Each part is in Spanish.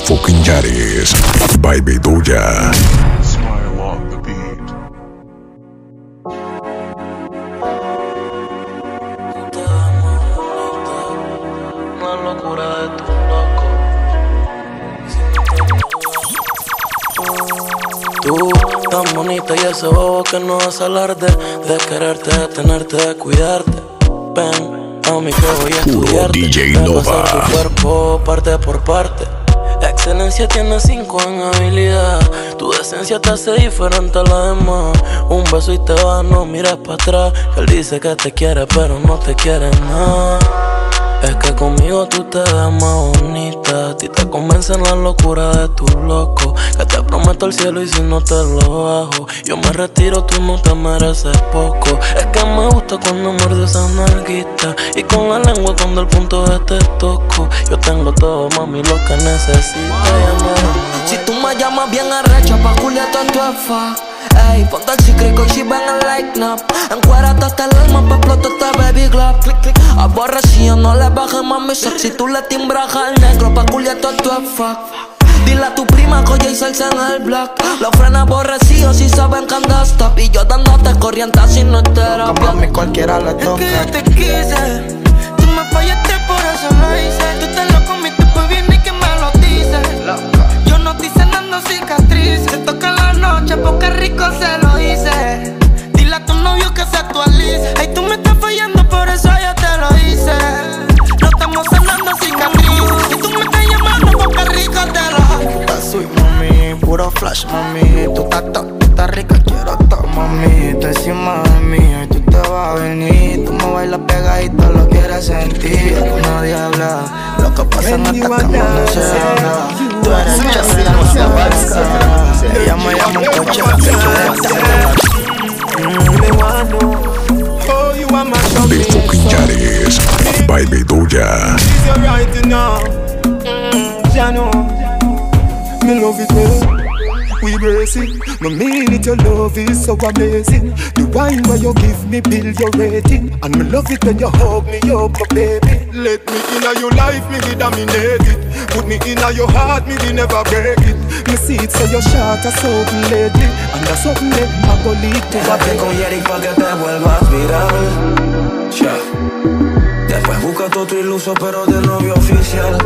fucking Yaris, Baby Duya. Smile on the beat. Una locura de tu loco. Tú, tan bonita y ese bobo que no vas a hablar de quererte, de tenerte, de cuidarte. Ven a mí que voy a estudiarte. DJ de Nova. pasar tu cuerpo parte por parte. La excelencia tiene 5 en habilidad. Tu decencia te hace diferente a la demás. Un beso y te vas, no mires para atrás. Él dice que te quiere pero no te quiere nada. Es que conmigo tú te ves más bonita. A ti te convence la locura de tu loco. Que te prometo el cielo y si no te lo bajo, yo me retiro, tú no te mereces poco. Es que me gusta cuando muerdes esa nalguita y con la lengua cuando el punto de te toco. Yo tengo todo, mami, lo que necesitas. Si tú me llamas bien arrecha pa' culiarte tu efa. Ey, ponte el secret y she bang like nap. Encuérate hasta el alma pa' explotar esta baby glove. Click, click. Aborrecido, no le bajes mami sexy. Tú le timbras al negro pa' culiarte tu efa. Dile a tu prima que hoy hay salsa en el block. Los frenos aborrecidos si saben que andas top. Y yo dándote corriente si no es terapia. A mí cualquiera le toca. Es que yo te quise, tú me fallaste por eso lo hice. Tú te lo comiste pues bien y que me lo dices. Yo no estoy sanando cicatrices. Te toca la noche porque rico se lo hice. Dile a tu novio que se actualice. Ay, tú me estás fallando por eso yo te lo hice. No estamos sanando cicatrices. Y tú me estás llamando porque rico te lo hice. Estás sweet, mami, puro flash, mami. Tú estás top, tú estás rica, quiero todo, mami. Tú encima de mí, y tú te vas a venir. Tú me bailas pegadito, lo quieres sentir. Nadie habla, lo que pasa en esta cama no se habla. Tú eres chasca, no se abarca. Ella me llama un coche, que The fucking Yaris, Baby Duya. Me love it well, we brace it. No mean it, your love is so amazing. The wine where you give me build your rating. And me love it when you hug me up, my baby. Let me in your life, me be dominate it. Put me in your heart, me be never break it. Me see it so your shot are something lately. And that's something that I go lead to a Déjate con Jerry pa' que te vuelvas viral. Yeah. Después busca otro iluso pero de novio oficial.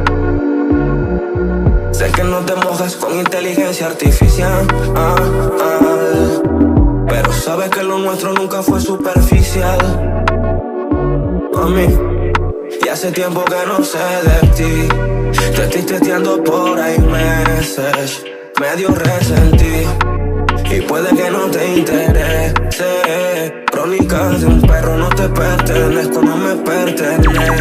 Sé que no te mojas con inteligencia artificial, pero sabes que lo nuestro nunca fue superficial. Mami, y hace tiempo que no sé de ti. Te estoy testeando por ahí meses, medio resentí. Y puede que no te interese. Crónicas de un perro, no te pertenezco, no me perteneces.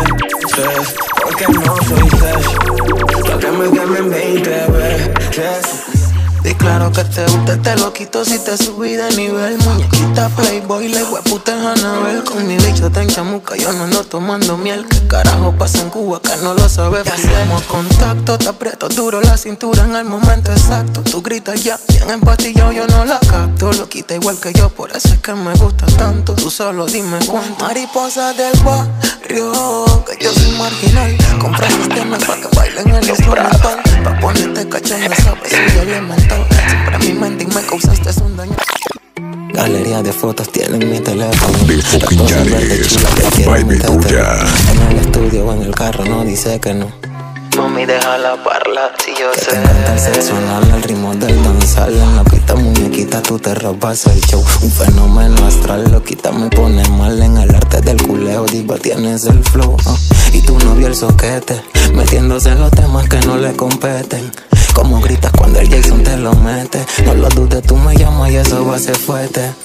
Porque no soy sesh, lo que me quemen 20 veces. Y claro que te gusta, te lo quito si te subí de nivel. Muñequita Playboy, le hueputa en Anabel. Con mi bicho te enchamuca, yo no ando tomando miel. ¿Qué carajo pasa en Cuba que no lo sabes? Ya hacemos contacto, te aprieto duro la cintura en el momento exacto. Tú gritas ya, bien empastillado, yo no la capto. Lo quita igual que yo, por eso es que me gusta tanto. Tú solo dime cuánto. Mariposa del barrio, que yo soy marginal. Compra sistemas pa' que bailen el instrumental. Pa' ponerte cachando, sabes, soy elemental. Siempre mi mente y me causaste un daño. Galería de fotos tienen mi teléfono. The fucking Yaris, Baby Duya. En el estudio o en el carro no dice que no. Mami, déjala parla, si yo sé. Te encanta el sexo anal, el ritmo del danzal. En la pista muñequita tú te robas el show. Un fenómeno astral, loquita me pone mal. En el arte del culeo, diva, tienes el flow. Y tu novio el soquete, metiéndose en los temas que no le competen. Como gritas cuando el Jason te lo mete. No lo dudes, tú me llamas y eso va a ser fuerte.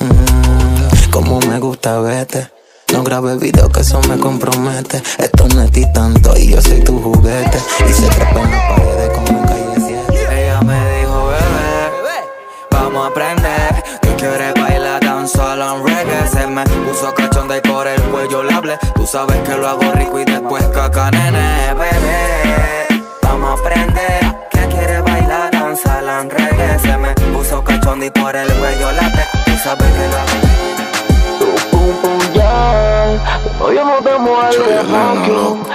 Como me gusta verte. No grabes video que eso me compromete. Esto no es ti tanto y yo soy tu juguete. Y se trepa en la pared como en Calle 7. Ella me dijo, bebé, vamos a aprender. Que quiere bailar tan solo en reggae. Se me puso cachonda y por el cuello le hablé. Tú sabes que lo hago rico y después caca, nene, bebé. Vamos a aprender. Que quiere bailar tan solo en reggae. Se me puso cachonda y por el cuello le hablé. Tú sabes que lo hago. Tu pum pum ya, hoy no te mueves, moviendo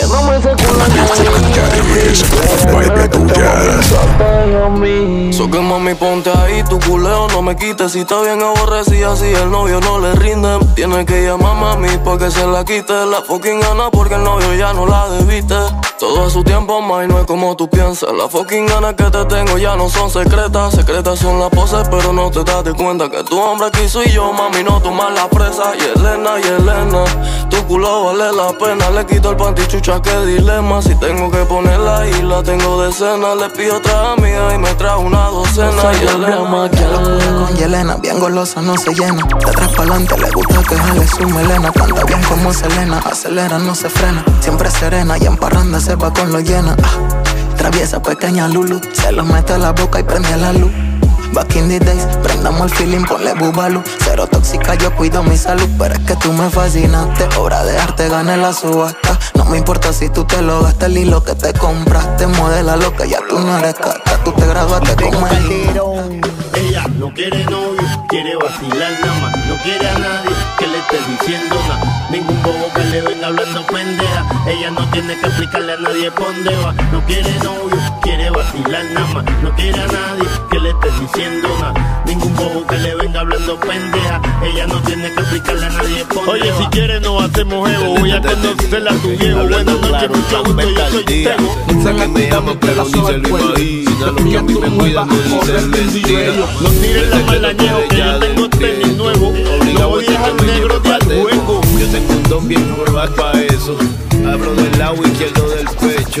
metiéndome ese culo en The fucking Yaris, Baby Tuya. So que mami ponte ahí, tu culeo no me quites. Si está bien aborrecida, si el novio no le rinde, tiene que llamar a mami pa' que se la quite. La fucking gana porque el novio ya no la debiste. Todo a su tiempo, ma, y no es como tú piensas. Las fucking ganas que te tengo ya no son secretas. Secretas son las poses, pero no te das de cuenta que tu hombre aquí soy yo, mami, no tomas la presa. Y Elena, tu culo vale la pena. Le quito el panty, chucha, qué dilema. Si tengo que ponerla ahí, la tengo de cena. Le pido otra amiga y me trae una docena. Y Elena, con Yelena, bien golosa, no se llena. De atrás pa'lante, le gusta que jale su melena. Canta bien como Selena, acelera, no se frena. Siempre serena y en parranda se va con lo llena. Traviesa pequeña Lulu, se lo mete a la boca y prende la luz. Back in the days, prendamos el feeling, ponle bubalu. Cero tóxica, yo cuido mi salud. Pero es que tú me fascinaste, obra de arte, gané la subasta. No me importa si tú te lo gastas, el hilo que te compraste. Modela lo que ya tú no eres cata. Tú te graduaste como el ella no quiere novio, quiere vacilar nada más. No quiere a nadie que le esté diciendo nada. Ningún bobo que le venga hablando pendeja. Ella no tiene que explicarle a nadie por dónde va. No quiere novio, quiere vacilar nada más. No quiere a nadie que le esté diciendo nada. Ningún bobo que le venga hablando pendeja. Ella no tiene que explicarle a nadie por dónde va. Oye, si quieres no hacemos evo. Voy a conocerla a tu viejo. Buenas noches, mucho gusto, yo soy Tego. No sé que me llamo, pero ni se lo imagina. Lo que a mí me cuida no dicen mentira. No tiren la malañejo que yo tengo tenis nuevo. No voy a dejar negro de al juego. Yo tengo un don bien formal para eso. Abro del lado izquierdo del pecho.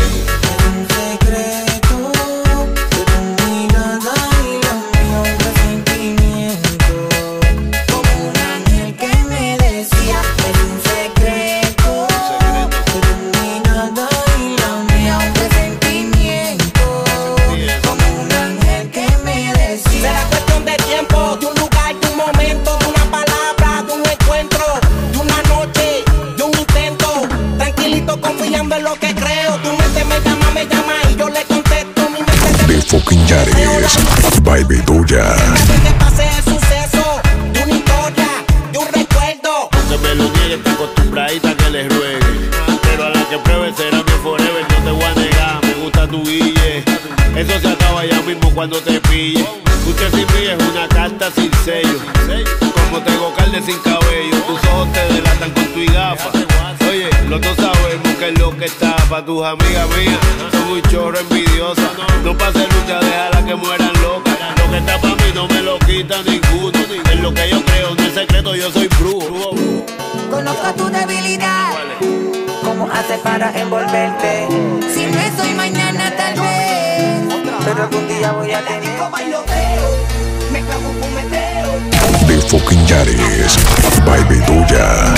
Fucking Yaris, Baby Tuya. Que pase el suceso de una historia, de un recuerdo. No se me lo niegue, está acostumbradita que le ruegue. Pero a la que pruebe será mi forever, no te voy a negar. Me gusta tu guille, eso se acaba ya mismo cuando te pille. Usted sin mí es una carta sin sello. Como tengo carne sin cabello, tus ojos te delatan con tu gafa. Oye, los dos sabemos que es lo que está. Pa' tus amigas mías son un chorro envidiosa. No pase lucha, déjala que mueran locas. Lo que está pa' mí no me lo quita ninguno. En lo que yo creo, no es secreto, yo soy brujo. Conozco tu debilidad. ¿Cómo haces para envolverte? Si no es hoy, mañana tal vez. Pero algún día voy a tener me clavo un fumeteo. The fucking Yaris, Baby Tuya.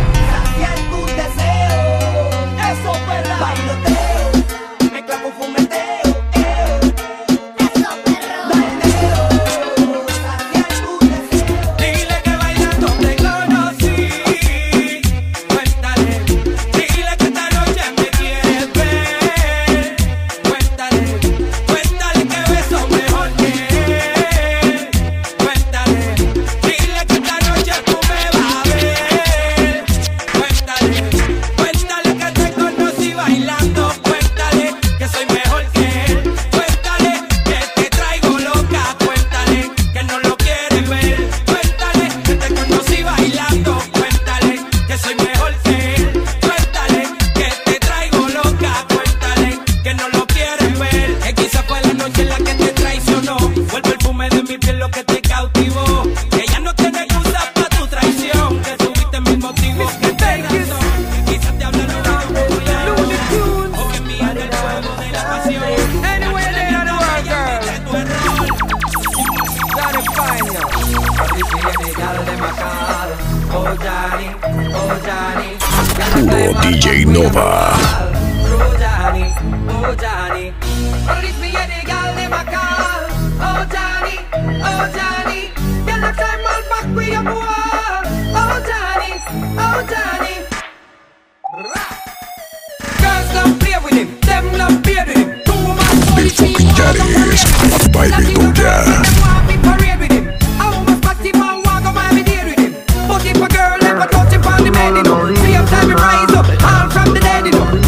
Puro DJ Nova. The fucking Yaris, Baby Tuya. If a girl ever touch him on the bed, see him time to rise up, all from the dead,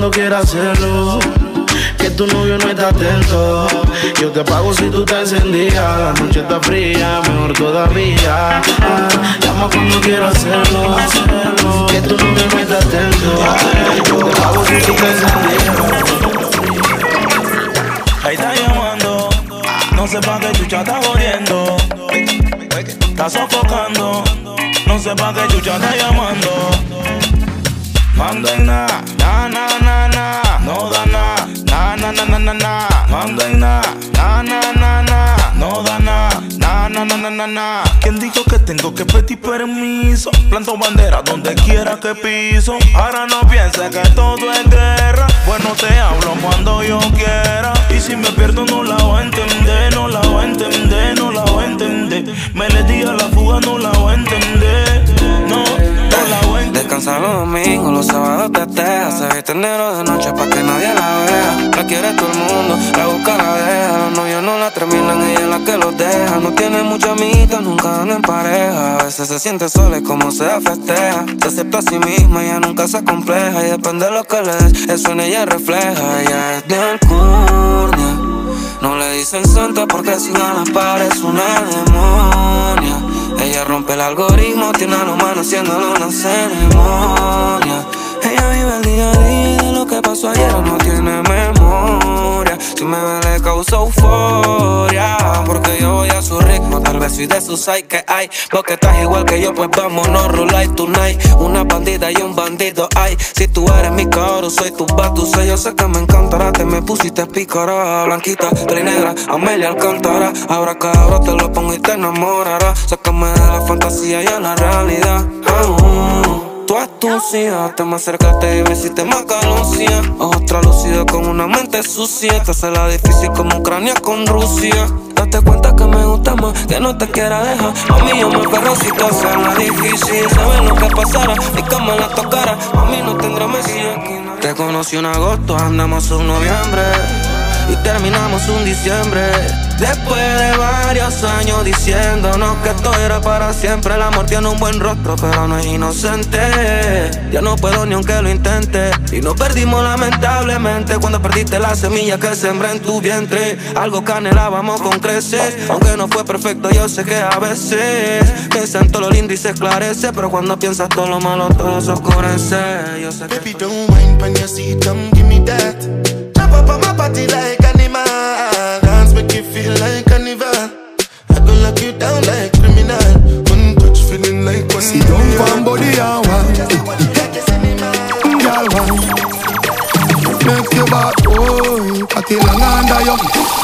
cuando quieras hacerlo, que tu novio no está atento. Yo te pago si tú te encendías. La noche está fría, mejor todavía. Llama cuando quieras hacerlo, que tu novio no está atento. Yo te pago si tú te encendías. Ahí está llamando, no sé pa' qué chucha está jodiendo. Está sofocando, no sé pa' qué chucha está llamando. Manda en na, na, na, na, na. No da na, na, na, na, na, na, na. Manda en na, na, na, na, na. No da na, na, na, na, na, na, na. ¿Quién dijo que tengo que pedir permiso? Planto bandera donde quiera que piso. Ahora no pienses que todo es guerra. Bueno, te hablo cuando yo quiera. Y si me pierdo no la voy a entender, no la voy a entender, no la voy a entender. Me le di a la fuga, no la voy a entender. No, no la voy a entender. Descansa los domingos, los sábados te tejas. Se viste negro de noche pa' que nadie la vea. La quiere todo el mundo, la busca, la deja. Los novios no la terminan, ella es la que los deja. No tiene mucha amiguita, nunca anda en pareja. A veces se siente sola y como sea festeja. Se acepta a sí misma, ella nunca se compleja. Y depende de lo que le des, eso en ella refleja. Ella es de alcurnia, no le dicen santa porque sin alas parece una demonia. Ella rompe el algoritmo, tiene a los manos haciéndole una ceremonia. Ella vive el día a día, de lo que pasó ayer no tiene memoria. Si me ve le causa euforia, porque yo voy a su ritmo. Tal vez soy de sus side que hay, porque estás igual que yo, pues vámonos roll tonight. Una bandida y un bandido hay. Si tú eres mi cabro, soy tu batusé. Yo sé que me encantará, te me pusiste pícara. Blanquita, play negra, Amelia Alcántara. Ahora cabro te lo pongo y te enamorará. Sácame de la fantasía y a la realidad. Tu astucia, te me acercaste y me hiciste más calucia. Ojos tralucidos con una mente sucia. Te hace la difícil como Ucrania con Rusia. Date cuenta que me gusta más, que no te quiera dejar. A mí yo me perro si te hace la difícil. Sabes lo que pasara y que me la tocara. A mí no tendrá Messi aquí. Te conocí en agosto, andamos un noviembre y terminamos un diciembre. Después de varios años diciéndonos que esto era para siempre. El amor tiene un buen rostro pero no es inocente. Ya no puedo ni aunque lo intente. Y nos perdimos lamentablemente cuando perdiste la semilla que sembré en tu vientre. Algo que anhelábamos con creces. Aunque no fue perfecto yo sé que a veces piensa en todo lo lindo y se esclarece. Pero cuando piensas todo lo malo todo se oscurece. Yo sé que baby, don't whine when you see, come give me that. Jump up on my body like animal. Dance make you feel like carnival. I go lock you down like criminal. One touch feeling like one. See don't one body and one. Girl one. Make your back boy. Party long under you.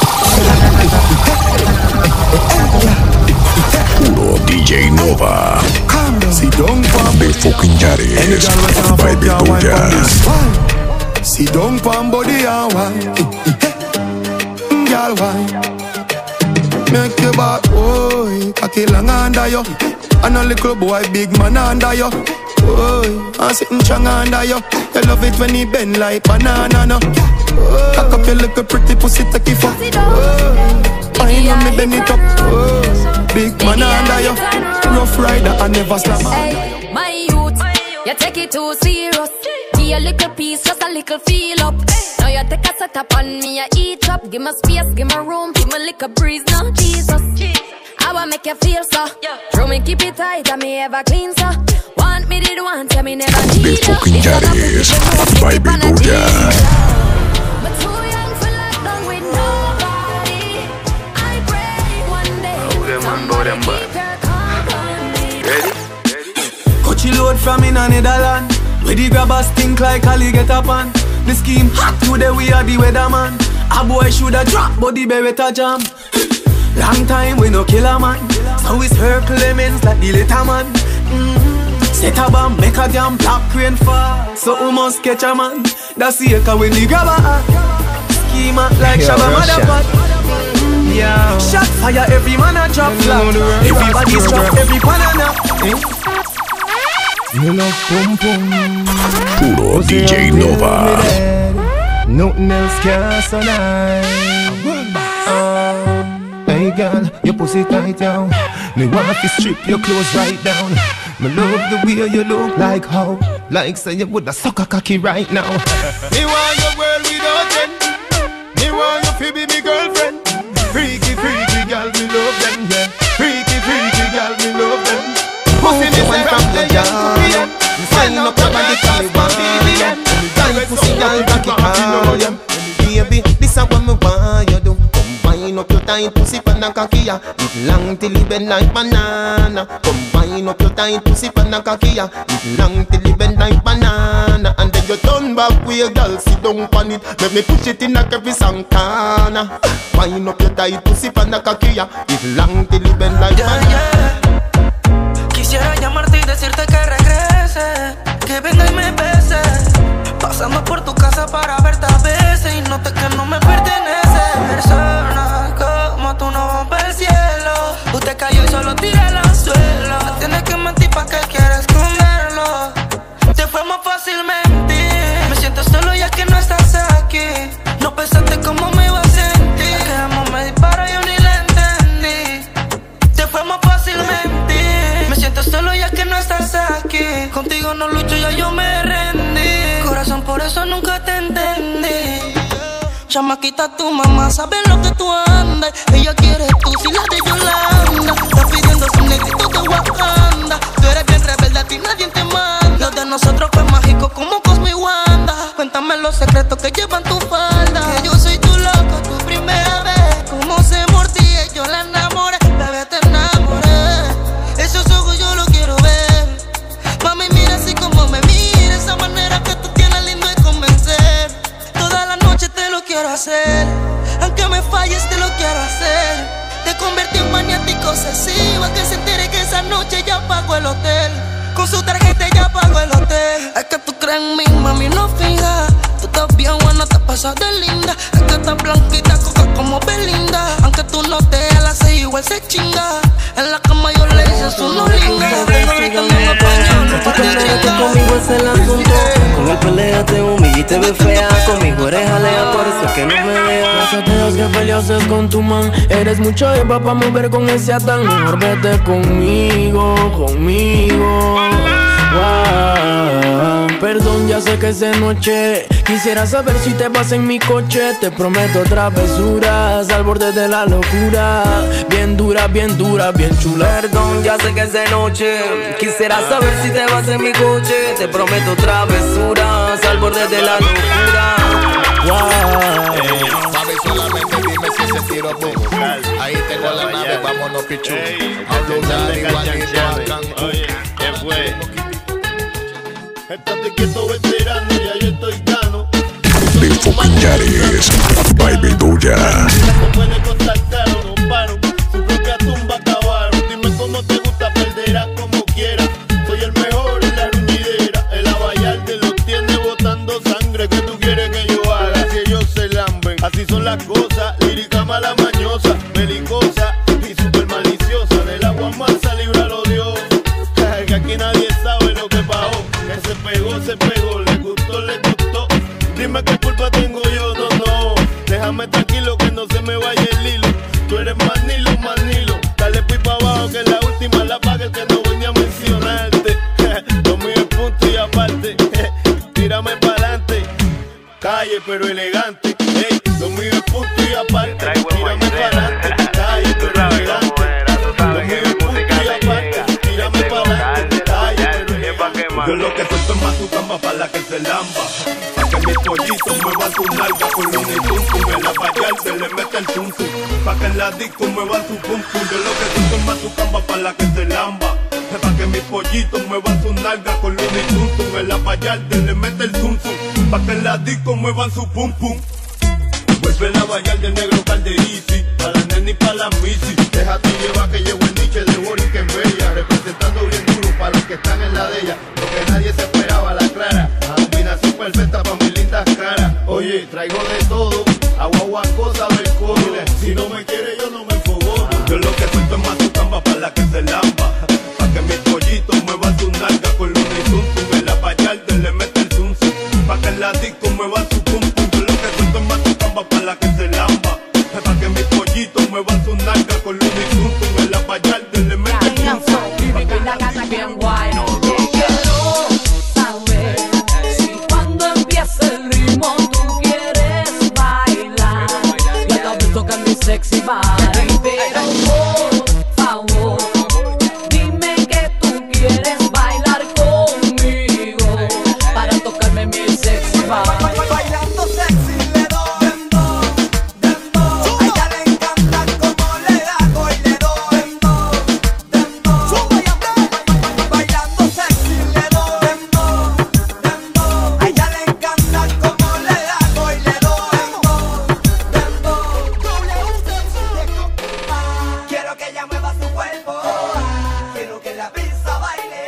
Puro DJ Nova. See don't one. The fucking Yaris. Baby tuya. See don't one body and one. Girl one. Make your back boy. Party long under you. And a little boy big man under you. Boy, I'm sitting strong under you. You love it when he bend like banana no. Cock up your little pretty pussy take it for. Wine on me bend it up. Big man under you. Rough rider and never slam. Hey, my youth, you take it too serious. Give a little piece, just a little feel up. Now you take a set up on me, I eat up. Give me space, give me room, give me little breeze now. Jesus, I wanna make you feel so. Throw me, keep it tight, and me ever clean so. Want me did want, tell me never need The fucking Yaris. Baby tuya. But too young for lockdown with nobody. I pray one day somebody keep your company. Coachy load from in a Netherlands. Where the grabbers think like Ali get up on. The scheme hot today we are the weatherman. A boy shoulda drop but the beretta jam. Long time we no kill a man. So it's her Clemens like the later man. Set a bomb, make a damn black crane fall. So we must catch a man. That's the echo when the grabber schema like Shabba Motherfuck. Yeah. Shot fire, every man a drop flat. Everybody's drop, every banana. You know pum pum. Puro DJ Nova. Nothing else can so nice. Hey girl, your pussy tight down. Me want to strip your clothes right down. Me love the way you look like how like say you woulda suck a cocky right now. Me want your world without end. Me want you to be me girlfriend. Freaky, freaky girl, me love them, yeah. Freaky, freaky girl, me love them. Pussy me say from the yard. Sign up your body for me one. Time pussy girl, cocky hard. Baby, this is what me want you do. Combine up your tight pussy pan and cocky ya. It long till it bend like banana. Combine up your tight pussy pan and cocky ya. It long till it bend like banana. And then you turn back with your girl, sit down on it. Make me push it in like every Santana. Combine up your tight pussy pan and cocky ya. It long till it bend like banana. Quisiera llamarte y decirte que regrese, que venga y me bese. Pasando por tu casa para verte a veces y noté que no me pertenece. Persona como tú no rompe el cielo. Usted cayó y solo tiré al suelo. Tienes que mentir pa' que quieres esconderlo. Te fue más fácil mentir. Me siento solo ya que no estás aquí. No pensaste cómo me iba a sentir. Que amo me dispara y yo ni la entendí. Te fue más fácil mentir. Me siento solo ya que no estás aquí. Contigo no lucho, ya yo me rendí. Corazón, por eso nunca te entendí. Chamaquita, tu mamá sabe lo que tú andas. Ella quiere tú, si la de Yolanda. Está pidiendo su negrito de Wakanda. Tú eres bien rebelde, a ti nadie te manda. Lo de nosotros fue mágico como Cosmo y Wanda. Cuéntame los secretos que llevan tu falda. Que yo soy tu loco, tu primera vez. Cómo se mordía y yo la enamoré. Bebé, te enamoré. Esos ojos yo los quiero ver. Mami, mira así como me mira. Esa manera que tú tienes lindo de convencer. Toda la noche te lo quiero hacer. Aunque me falles te lo quiero hacer. Te convertí en maniático obsesivo. Que se entere que esa noche ya pagó el hotel. Con su tarjeta ya pagó el hotel. Es que tú crees en mí, mami, no fija. Tú estás bien buena, te pasas de linda. Es que estás blanquita, coca como Belinda. Aunque tú no te haces igual se chinga. En la cama yo le hice su noringa. Tú crees que conmigo es el asunto. Con el pelea te humilla y te ves fea. Conmigo eres jalea, por eso es que no me veas. No te das que peleases con tu man. Eres mucho de pa' mover con ese atán. Mejor vete conmigo, conmigo. Wow. Perdón, ya sé que es de noche. Quisiera saber si te vas en mi coche. Te prometo travesuras al borde de la locura. Bien dura, bien dura, bien chula. Perdón, ya sé que es de noche. Quisiera saber si te vas en mi coche. Te prometo travesuras al borde de la locura. Wow. Mami, solamente dime si ese tiro pongo. Ahí tengo la nave, vámonos pichu. Oye, ¿qué fue? Estate quieto, veterano, ya yo estoy gano. The fucking Yaris, Baby Tuya. No puede costar caro, no paro. Su propia tumba acabaron. Dime cómo te gusta, perderás como quieras. Soy el mejor en la ruñidera. El abayarte los tiene botando sangre. ¿Qué tú quieres que yo haga si ellos se lamben? Así son las cosas, lírica mala mañosa, belicosa y super maliciosa. Del agua mansa, líbralo Dios. Que aquí nadie sabe lo que pasó. Que se pegó, le gustó, le gustó. Dime qué culpa tengo yo, no. Déjame tranquilo que no se me vaya el hilo. Tú eres manilo. Dale pues pa' abajo que la última la paga el que no voy ni a mencionarte. Lo mío es punto y aparte. Tírame pa'lante. Calle pero elegante. Ey, lo mío es punto y aparte. Tírame pa'lante. Calle pero elegante. Lo mío es punto y aparte. Tírame pa'lante. Calle pero elegante. Yo lo que suelto es más tu cama para la que se lamba. Pa' que mis pollitos muevan tu nalga con un tuntum. En la payarte le mete el tuntum. Pa' que en la disco muevan su pum pum. Yo lo que suelto es más tu cama para la que se lamba. Pa' que mis pollitos muevan su nalga con un tuntum. En la payarte le mete el tuntum. Pa' que en la disco muevan su pum pum. Vuelve la vallar del negro Calderici. Pa' la nena y pa' la misi. Déjate llevar que llevo el niche de Boris que en Bella. Representando bien duro para los que están en la de ella. Lo que nadie se esperaba, la clara. Combinación perfecta pa' mis lindas caras. Oye, traigo de todo. Agua, cosa del coro. Si no me quiere yo no me enfogo. Yo lo que suelto es más tu camba pa' la que se lamba. Pa' que mis pollitos muevan su nalga con luna y tuntum. En la payarte le mete el tuntum. Pa' que en la disco muevan su pum pum. Yo lo que suelto es más tu camba pa' la que se lamba. Pa' que mis pollitos muevan su nalga con luna y tuntum. En la payarte le mete el tuntum.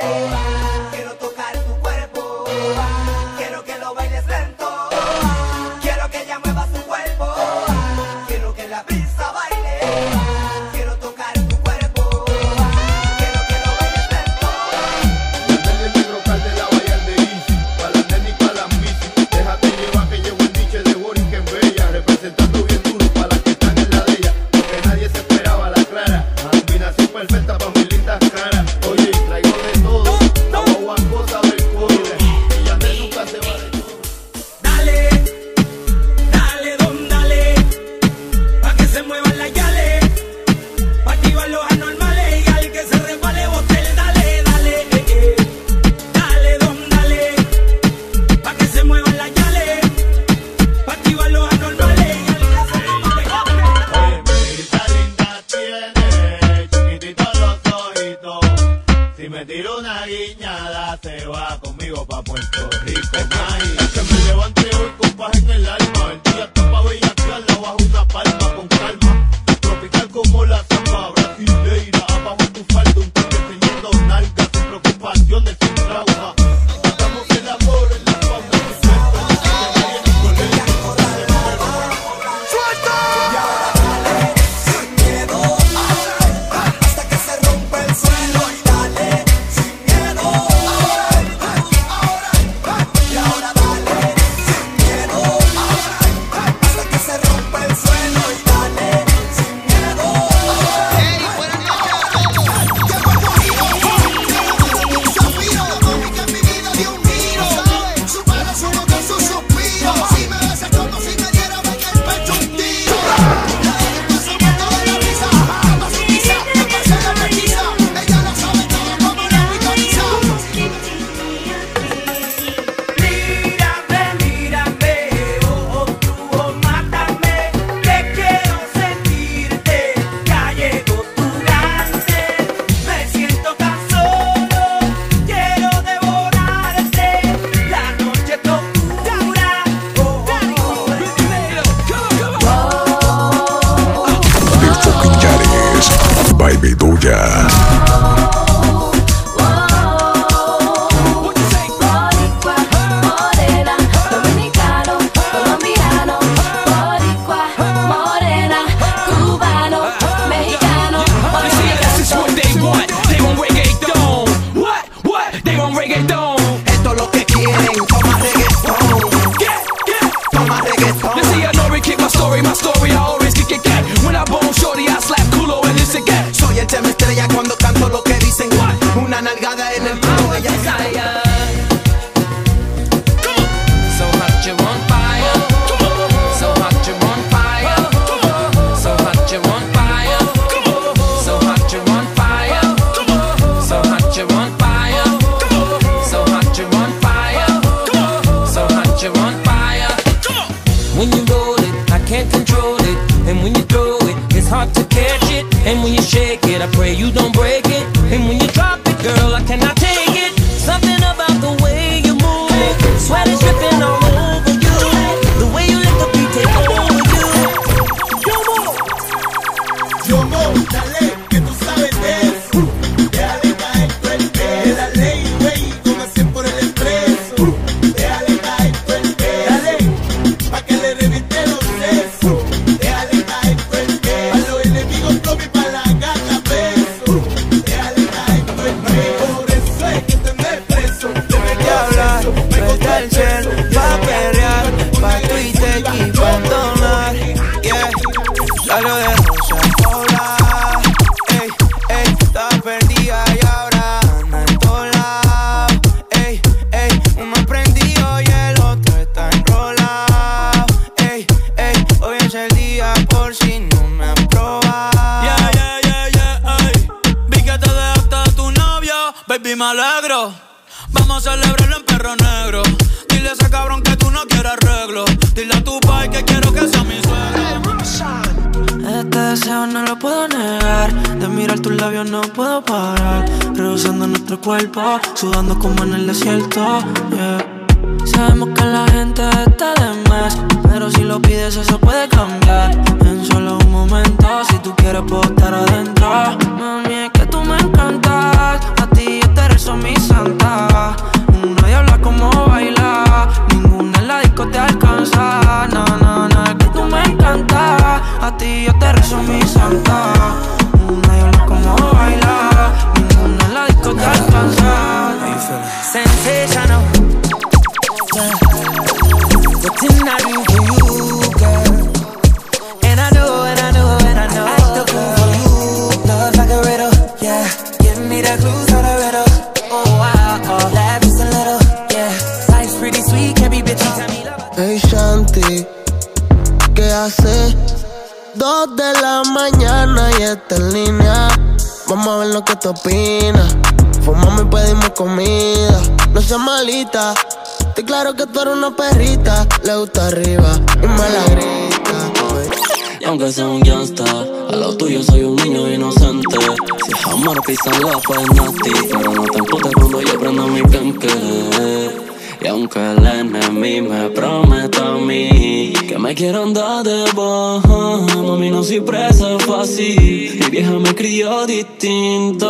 Quiero tocar tu cuerpo, quiero que lo bailes lento, quiero que ella mueva su cuerpo, quiero que la brisa baile, quiero tocar tu cuerpo, quiero que lo bailes lento. Desde el negro cal de la bahía de Easy, pa' la nena y pa' la bici, déjate llevar que llevo el niche de Boris que en Bella, representando bien duro pa' las que están en la de ella, porque nadie se esperaba la clara, combinación perfecta pa' mis lindas caras. Oye, traigo de todo, la guagua cosa del cobre, y ya de nunca se va de todo. Dale, dale, don, dale, pa' que se muevan las yales, pa' activar los anormales y al que se resbale botel, dale, dale, dale, don, dale, pa' que se muevan las yales, pa' activar los anormales y al que se resbale. Oye, mijita linda tiene, chiquititos los ojitos, si me tiro una guiñada se va conmigo pa' Puerto Rico, maíz. Es que me levanté hoy con paz en el alma, el día está pa' bellaquearla bajo una palma con calma, tropical como la zamba brasileira, abajo tu falda un toque teniendo nalgas sin preocupaciones, sin trauma. Hagamos el amor en la fama de tu cuerpo, que nadie nos moleste. Hasta que se rompe el suelo y dale, sin miedo. Y ahora dale, sin miedo. Hasta que se rompe el suelo y dale, sin miedo. Mi vida dio un giro, supera su boca en su suspiro. Si me besas como si me diera en el pecho un tiro. Mírame, oh, tú, mátame, que quiero sentirte, ya llegó tu grande, me siento tan solo, quiero devorarte, la noche es oscura, The fucking Yaris, Baby Tuya. Morena, dominicano, colombiano, boricua, morena, cubano, mexicano, This is what they want. They want reggaeton. What? They want reggaeton. Esto es lo que quieren, toma reggaetón. Toma reggaetón. You see, I know we kick my story. I always kick it cat. When I bone shorty, I slap culo and this again. Soy el tema estrella cuando canto lo que dicen. Una nalgada en el culo, ella sabe. So hot you on fire. So hot you on fire. So hot you on fire. So hot you on fire. So hot you on fire. So hot you on fire. So hot you on fire. When you roll it, I can't control it. And when you throw it, it's hard to catch it. And when you shake it, I pray you don't break it. And when you drop it, girl, I cannot take it. Something about the way you move, sweat is dripping all over you. The way you lick the beat, take over you. Yo mo, dale, que tú sabes de eso. Déjale caer tu el pelo. Dale, güey, como siempre por el expreso. Déjale caer tu el pelo. Dale, pa' que le reviente los sesos. Déjale caer tu el pelo. A los enemigos floppy pa' la gata beso. Déjale caer tu el pelo. Por eso es que te me preso. Te me Hablar, presta el cel, pa' perrear, pa' Twitter y pa' entonar. Yeah, salgo de Rosa Pola. Ey, ey, estaba perdida y ahora anda en todos lados. Ey, ey, uno prendido y el otro está enrolado. Ey, ey, hoy es el día por si no me han probado. Ey. Vi que te dejaste de tu novio, baby, me alegro. Vamos a celebrarlo en perro negro. Dile a ese cabrón que tú no quieres arreglo. Dile a tu pai que quiero que sea mi suegro. Este deseo no lo puedo negar. De mirar tus labios no puedo parar. Rehusando nuestro cuerpo, sudando como en el desierto. Yeah. Sabemos que la gente está de más, pero si lo pides eso puede cambiar. En solo un momento, si tú quieres puedo estar adentro. Mami, es que tú me encantas. A ti yo te rezo mis sensational. Yeah. The thing I do for you, girl. And I know, and I know, and I know. Act the fool for you. Love like a riddle, yeah. Give me the clues for the riddle. Oh, wow, laugh just a little, yeah. Life's pretty sweet, can't be bitchy, tell me love. Hey Shanti, ¿qué hace? 2 de la mañana y está en línea. Vamos a ver lo que te opinas. Fumamos y pedimos comida. No seas malita, estoy claro que tú eres una perrita. Le gusta arriba y me la grita. Y aunque sea un gangsta, a lo tuyo soy un niño inocente. Si es amor, písala, pues nasty. Pero no te emputes cuando yo prenda mi canque. Y aunque el enemigo me prometa a mí que me quiero andar de baja, mami, no soy presa fácil. Mi vieja me crió distinto.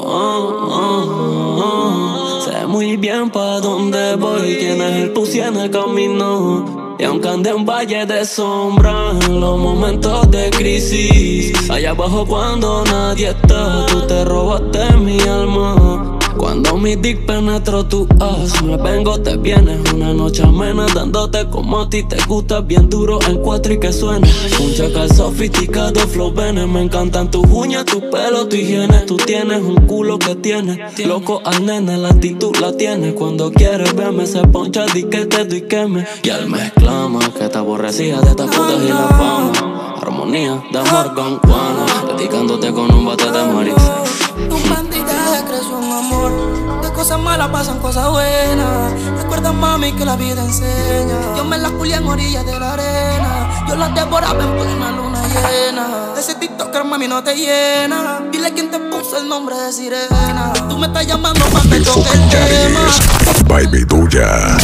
Sé muy bien pa' dónde voy, quién es el pussy en el camino. Y aunque ande en valle de sombra, en los momentos de crisis, allá abajo cuando nadie está, tú te robaste mi alma. Cuando mi dick penetró tu ass, me vengo, te vienes. Una noche amena dándote como a ti te gusta, bien duro en 4 y que suene. Un chacal sofisticado, flow venes. Me encantan tus uñas, tu pelo, tu higiene. Tú tienes un culo que tienes loco al nene, la actitud la tienes. Cuando quieres verme se poncha, di que te doy queme. Y él me exclama que te aborrecía de estas putas y la fama. Armonía de amor con Juana, dedicándote con un bate de maris. Un bandidaje creció un amor. De cosas malas pasan cosas buenas. Recuerda, mami, que la vida enseña. Yo me las culé en orillas de la arena. Yo las devoraba en plena luna llena. Ese TikToker, mami, no te llena. Dile quién te puso el nombre de sirena. Tú me estás llamando pa' que toque el tema. Baby tuya.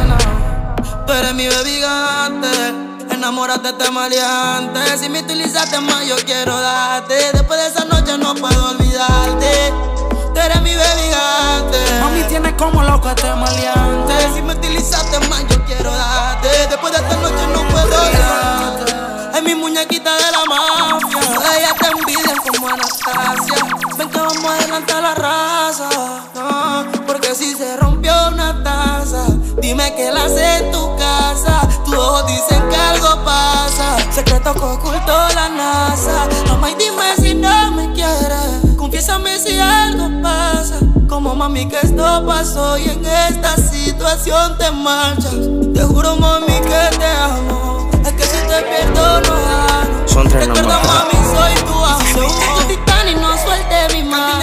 Tú eres mi baby gigante. Enamórate de este maleante. Si me utilizaste más, yo quiero darte. Después de esa noche no puedo olvidarte. Tú eres mi baby gigante. Mami, tienes como loco este maleante. Si me utilizaste más, yo quiero darte. Después de esta noche no puedo olvidarte. Es mi muñequita de la mafia. Ella te envidia como Anastasia. Ven que vamos a adelantar la raza. No, porque si se rompió una taza, dime que la hace en tu casa. Tus ojos dicen que algo pasa. Secreto que ocultó la NASA. Mamá, y dime si no me quieres. Confiésame si algo pasa. Como mami que esto pasó y en esta situación te marchas. Te juro, mami, que te amo. Es que si te pierdo no gano. Son tres nomás. Recuerda, mami, soy tu amo. Sí. Titán y no suelte mi mano.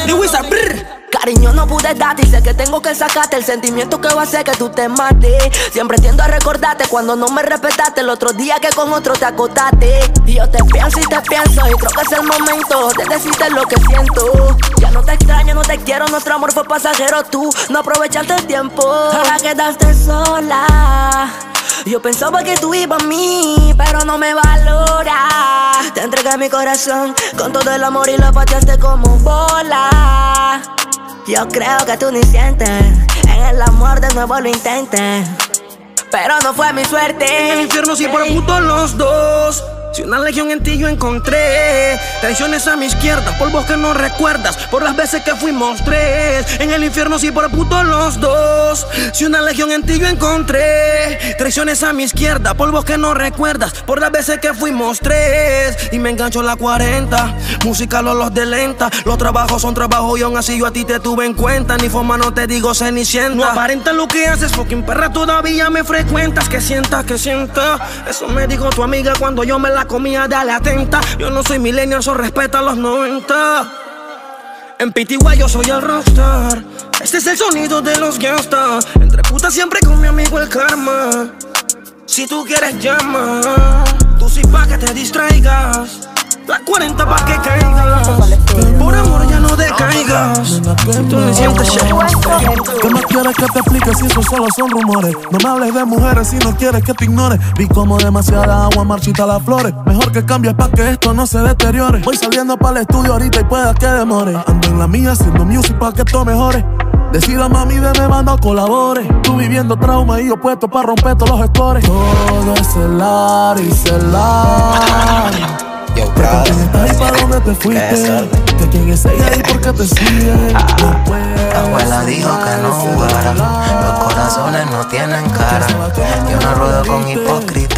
Cariño, no pude darte y sé que tengo que sacarte el sentimiento que va a hacer que tú te mates. Siempre tiendo a recordarte cuando no me respetaste el otro día que con otro te acostaste. Y yo te pienso y creo que es el momento de decirte lo que siento. Ya no te extraño, no te quiero, nuestro amor fue pasajero. Tú no aprovechaste el tiempo, ahora quedaste sola. Yo pensaba que tú ibas a mí, pero no me valora. Te entregué mi corazón con todo el amor y lo pateaste como bola. Yo creo que tú ni sientes, en el amor de nuevo lo intentes, pero no fue mi suerte. En el infierno sí por puto los dos. Si una legión en ti yo encontré, traiciones a mi izquierda, polvos que no recuerdas, por las veces que fuimos 3. En el infierno sí por puto los dos. Si una legión en ti yo encontré, traiciones a mi izquierda, polvos que no recuerdas, por las veces que fuimos 3. Y me engancho la 40, música los de lenta. Los trabajos son trabajos y aún así yo a ti te tuve en cuenta. Ni forma no te digo cenicienta. No aparenta lo que haces, fucking perra, todavía me frecuentas. Que sienta, eso me dijo tu amiga cuando yo me la comida, dale atenta. Yo no soy millennial, so respeta los 90. En PTY yo soy el rockstar. Este es el sonido de los gangsters. Entre putas siempre con mi amigo el karma. Si tú quieres llama, tú sí pa' que te distraigas. La 40 pa' que caigas. Por amor ya no decaigas. Si tú me sientes shake. ¿Qué más quieres que te explique si eso solo son rumores? No me hables de mujeres si no quieres que te ignore. Vi como demasiada agua marchita las flores. Mejor que cambies pa' que esto no se deteriore. Voy saliendo para el estudio ahorita y pueda que demore. Ando en la mía haciendo music pa' que esto mejore. Decida mami de me banda colabore. Tú viviendo trauma y yo puesto pa' romper todos los scores. Todo es celar y celar. Yo, ¿Quién está ahí para dónde te fuiste? ¿Que quién es ella y por qué te sigue? La abuela dijo que no jugara.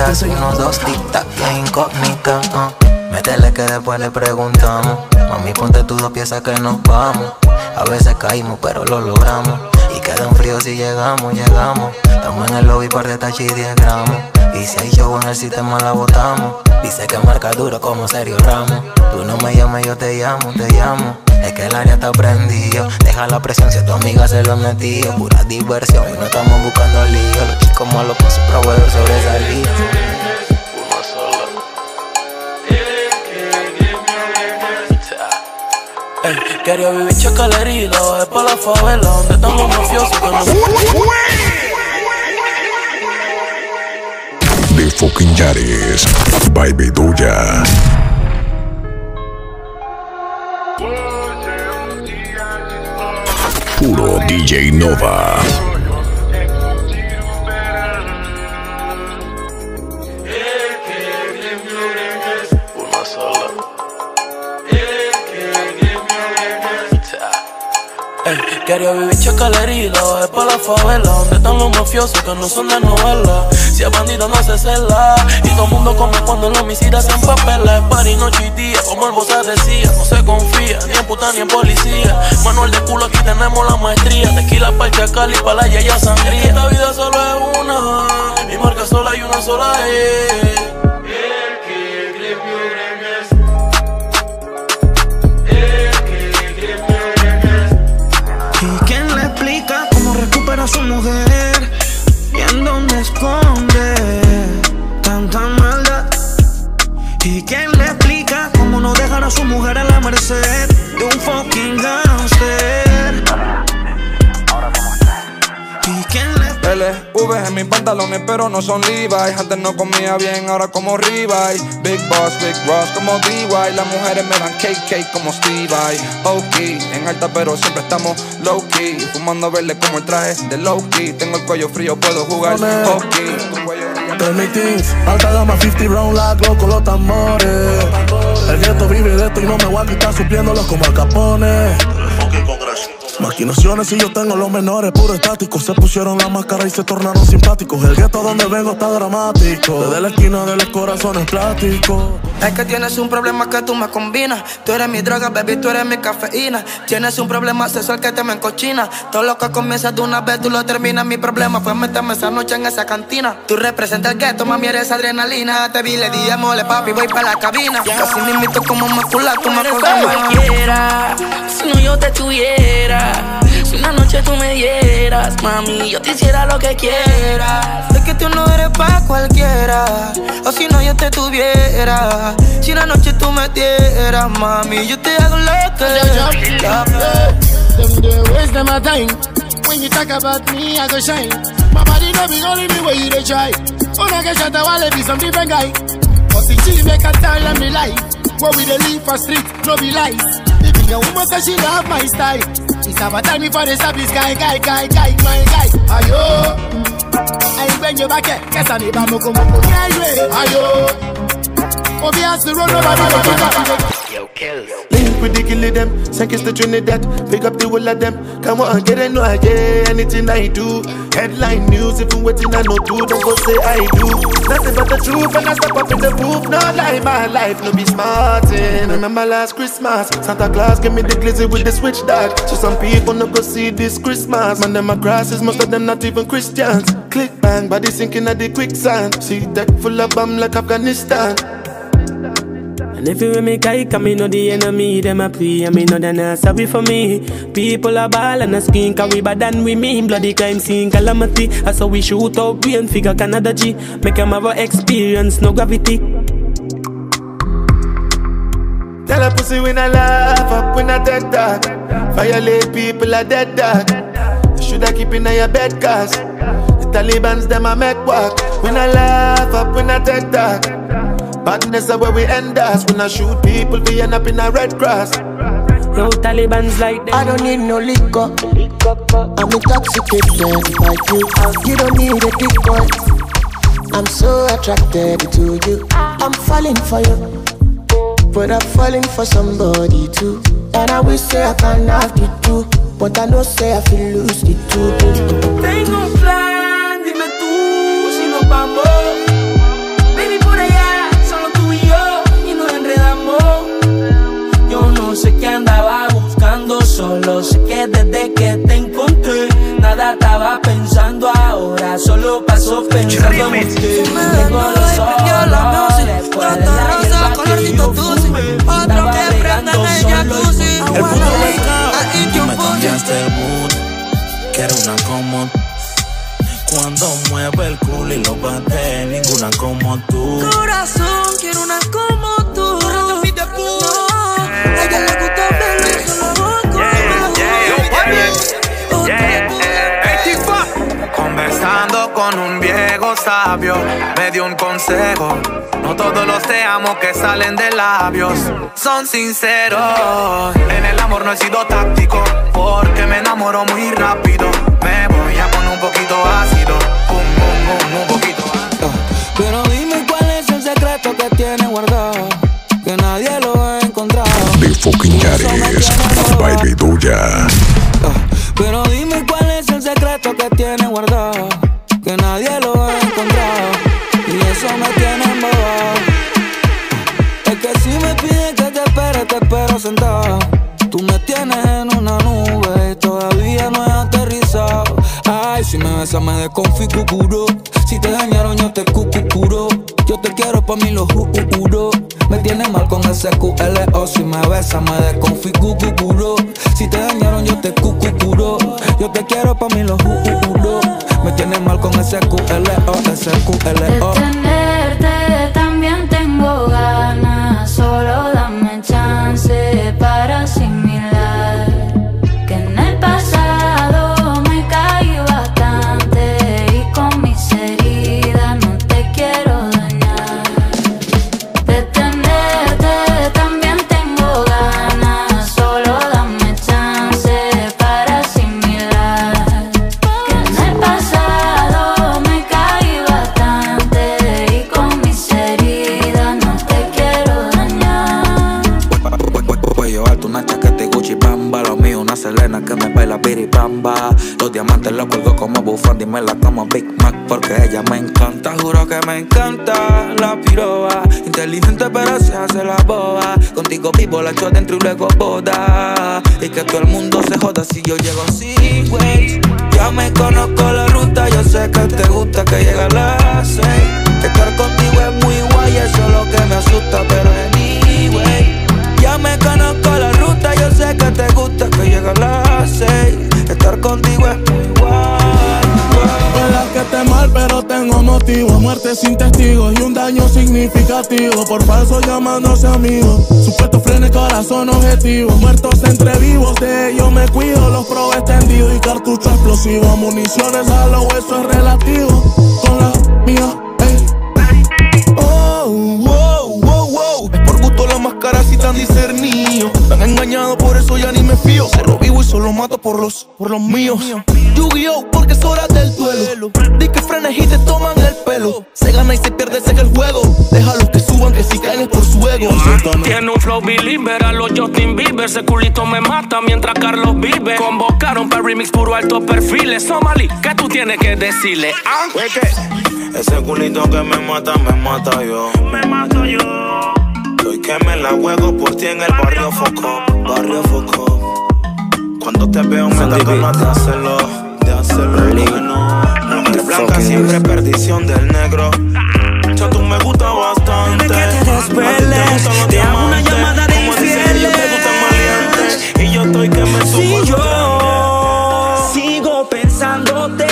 cositas, unos dos tic-tac e incógnita. Métele que después le preguntamos. Mami, ponte tus 2 piezas que nos vamos. A veces caímos, pero lo logramos. Y quedan fríos si llegamos. Estamos en el lobby, par de tachi y 10 gramos. Y si hay show en el sistema la botamos. Dice que marca duro como Sergio Ramos. Tú no me llames, yo te llamo. Es que el área está prendido. Deja la presión si a tu amiga se lo metió. Pura diversión y no estamos buscando lío. Los chicos malos con su proveedor sobresalir. Quería vivir chacalería, la bajé pa' la favela, donde están los mafiosos que no... The fucking Yaris, Baby Tuya. Puro DJ Nova. Quería vivir chacalería, la bajé pa' la favela, donde están los mafiosos que no son de novela. Si es bandito no se cela, y todo el mundo come cuando el homicida se empapela. Es party noche y día, como el bossa decía, no se confía, ni en puta ni en policía. Manuel de culo, aquí tenemos la maestría. Tequila pa' el chacal y pa' la yaya sangría. Esta vida solo es una, mi marca sola y una sola es. A su mujer y en dónde esconde tanta maldad. ¿Y quién le explica cómo no dejar a su mujer a la merced de un fucking gangster? ¿Y quién le LV en mis pantalones pero no son Levi's. Antes no comía bien, ahora como Ribeye. Big Boss, Big Ross como D.Y. Las mujeres me dan cake como Stevie. Okey, en alta pero siempre estamos low-key. Fumando verde como el traje de Loki. Tengo el cuello frío, puedo jugar hockey. De mis teens, alta gama 50 round la Glock con los tambores. El gueto vive de esto y no me voy a quitar supliéndolos como Al Capone. Maquinaciones y yo tengo los menores, puro estáticos. Se pusieron la máscara y se tornaron simpáticos. El gueto donde vengo está dramático. Desde la esquina de los corazones plásticos. Es que tienes un problema que tú me combinas. Tú eres mi droga, baby, tú eres mi cafeína. Tienes un problema sexual que te me encochina. Todo lo que comienza de una vez tú lo terminas. Mi problema fue meterme esa noche en esa cantina. Tú representas el gueto, mami, eres adrenalina. Te vi, le di mole, papi, voy para la cabina. Casi me invito como muscular, tú me coges cualquiera. Si no yo te tuviera. Si una noche tú me dieras, mami, yo te hiciera lo que quieras. Sé que tú no eres pa' cualquiera. O si no yo te tuviera. Si una noche tú me dieras, mami, yo te hago lo que them they waste them a time. When you talk about me, I go shine. My body no be only me where you dey try. Una get shot, I wanna be some different guy. But the chill make a tell them me life. Where we dey live for street, no be lies. If your woman say she love my style, it's about time for the service guy, my guy. Ayo, I bring you back here. Guess I need to come ayo. Obi has to run over. Link with the killie them, sink is the Trinidad. Pick up the whole of them. Come on, get it, no I get anything I do. Headline news, if you waiting I no do, don't go say I do. Nothing but the truth, and I step up in the booth. No lie, my life, no be smartin'. Remember last Christmas, Santa Claus gave me the glizzy with the switch dog. So some people no go see this Christmas. Man, them a grasses, most of them not even Christians. Click bang, body sinking at the quicksand. See deck full of bomb like Afghanistan. And if you with me, guy, come me know the enemy, them a plea, and me know they not sorry for me. People are ball and a skin, cause we bad than we mean. Bloody crime scene, calamity. That's how we shoot out brain, figure Canada G. Make them have a experience, no gravity. Tell a pussy when I laugh up, when I dead dog. Violate people are dead dog. You shoulda keep in your bed, cause the Taliban's them a make walk. When I laugh up, when I dead dog. Badness is where we end us. When I shoot people, we end up in a red cross. Yo, Taliban's like them. I don't need no liquor. I'm intoxicated like you. You don't need a decoy. I'm so attracted to you. I'm falling for you, but I'm falling for somebody too. And I wish say I can have the two, but I know say I feel lose the two. Tengo un plan, dime tú si nos vamos. que desde que te encontré nada estaba pensando ahora, solo paso pensando en usted. Tengo los ojos después de la hierba que yo fumé. Estaba regando solo y El puto tú me cambiaste el mood. Quiero una como cuando mueve el culo y lo bate, ninguna como tú. Corazón, quiero una como tú. No, a ella le gusta verlo y solo hago Conversando con un viejo sabio, me dio un consejo. No todos los te amo que salen de labios son sinceros. En el amor no he sido táctico, porque me enamoro muy rápido. Me voy a poner un poquito ácido, un poquito ácido. Pero dime cuál es el secreto que tiene guardado, que nadie lo ha encontrado. The fucking Yaris, Baby Tuya. Pero dime cuál es el secreto que tiene guardado, que nadie lo ha encontrado. Y eso me tiene embobado. Es que si me pides que te espero sentado. Tú me tienes en una nube y todavía no he aterrizado. Ay, si me besas me desconfiguro. Si te dañaron yo te cucuro. Yo te quiero pa' mí lo juro. Me tienes mal con ese QLO. Si me besas me desconfiguro. Si te dañaron yo te cucuro. Yo te quiero pa' mí lo juro. Me tienes mal con ese QLO, ese QLO. De tenerte también tengo ganas. Solo dame chance para asimilar que en el pasado me caí bastante y con mis heridas no te quiero dañar. De tenerte también tengo ganas. Solo dame chance para asimilar que en el pasado me caí bastante y con mis heridas no te quiero dañar. Voy a llevarte una chaqueta y Gucci Bamba. Lo mío una Selena que me baila piripamba. Los diamantes los cuelgo como bufanda y me la como Big Mac porque ella me encanta. Juro que me encanta la piroba. Inteligente pero se hace la boba. Contigo vivo la echo dentro y luego boda. Y que todo el mundo se joda si yo llego sin Waze. Ya me conozco la ruta, yo sé que te gusta que llegue a las 6. Estar contigo es muy guay, eso es lo que me asusta, pero anyway. Ya me conozco la ruta, yo sé que te gusta que llegue a las 6. Estar contigo es muy guay. Puedes que esté mal, pero tengo motivo. Muerte sin testigos y un daño significativo. Por falso llamándose amigos. Supuesto freno y corazón objetivo. Muertos entre vivos, de ellos me cuido. Los probé extendidos y cartucho explosivo. Municiones a los huesos es relativo. Con la mía, ey. Oh, wow, wow, wow. Es por gusto la máscara si tan discernido. Tan engañado, por eso ya ni me fío. Solo vivo y solo mato por los míos. Yu-Gi-Oh, porque es hora del duelo. Di que frenes y te toman el pelo. Se gana y se pierde, ese es el juego. Déjalos que suban, que si caen es por su ego. Tiene un flow believer, a los Justin Bieber. Ese culito me mata mientras Carlos vive. Convocaron para remix puro altos perfiles. Somali, ¿qué tú tienes que decirle? Ese culito que me mata yo. Me mato yo. Soy que me la juego por ti en el barrio Foco. Cuando te veo me da ganas de hacerlo bueno. La mujer blanca siempre perdición del negro. Ya tú me gusta bastante. Dime que te desveles, te hago una llamada de infieles. Te gustan maleantes y yo estoy que me subo. Si yo sigo pensándote,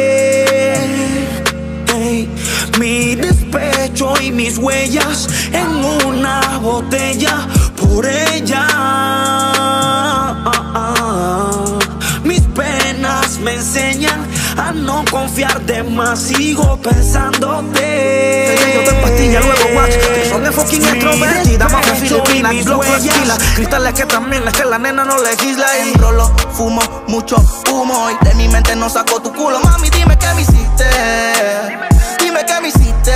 hey, mi despecho y mis huellas en una botella por ella. Mis penas me enseñan a no confiar de más. Sigo pensándote. Yo te pastilla, luego watch. Son de fucking extrovertida, más de Filipina, bloco esquila. Cristales que también es que la nena no legisla. Y rolo, fumo, mucho humo. Y de mi mente no saco tu culo. Mami, dime qué me hiciste. Dime qué me hiciste.